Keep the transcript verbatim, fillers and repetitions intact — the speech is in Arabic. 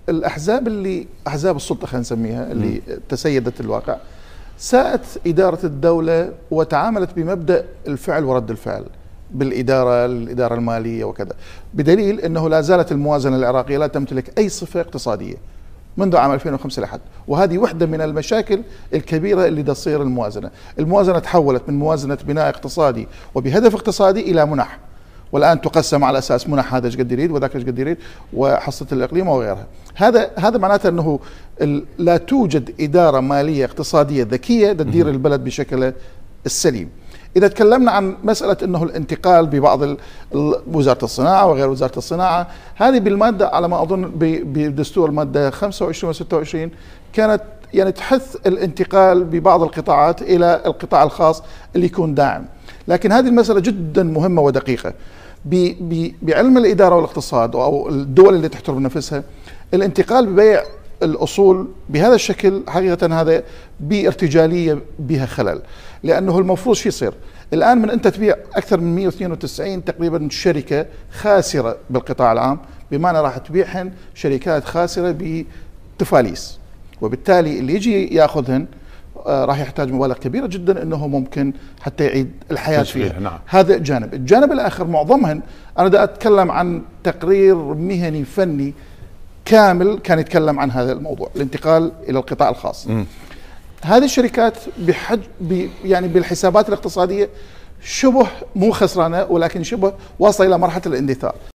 الاحزاب اللي احزاب السلطه خلينا نسميها اللي تسيدت الواقع ساءت اداره الدوله وتعاملت بمبدا الفعل ورد الفعل بالاداره الاداره الماليه وكذا، بدليل انه لا زالت الموازنه العراقيه لا تمتلك اي صفه اقتصاديه منذ عام ألفين وخمسة لحد، وهذه وحده من المشاكل الكبيره اللي تصير الموازنه، الموازنه تحولت من موازنه بناء اقتصادي وبهدف اقتصادي الى منح، والان تقسم على اساس منح هذا ايش قد يريد وذاك ايش قد يريد وحصه الاقليم وغيرها، هذا هذا معناته انه لا توجد اداره ماليه اقتصاديه ذكيه تدير البلد بشكله السليم. إذا تكلمنا عن مسألة أنه الانتقال ببعض وزارة الصناعة وغير وزارة الصناعة، هذه بالمادة على ما أظن بدستور المادة خمسة وعشرين و ستة وعشرين كانت يعني تحث الانتقال ببعض القطاعات إلى القطاع الخاص اللي يكون داعم، لكن هذه المسألة جدا مهمة ودقيقة. بعلم الإدارة والاقتصاد أو الدول اللي تحترم نفسها، الانتقال ببيع الأصول بهذا الشكل حقيقة هذا بارتجالية بها خلل، لأنه المفروض شو يصير؟ الآن من أنت تبيع أكثر من مئة واثنين وتسعين تقريبا شركة خاسرة بالقطاع العام، بمعنى راح تبيعهن شركات خاسرة بتفاليس، وبالتالي اللي يجي ياخذهن آه راح يحتاج مبالغ كبيرة جدا انه ممكن حتى يعيد الحياة فيها. نعم. هذا جانب، الجانب الآخر معظمهن أنا دا أتكلم عن تقرير مهني فني كامل كان يتكلم عن هذا الموضوع، الانتقال الى القطاع الخاص. م. هذه الشركات بحج يعني بالحسابات الاقتصاديه شبه مو خسرانه، ولكن شبه واصله الى مرحله الاندثار.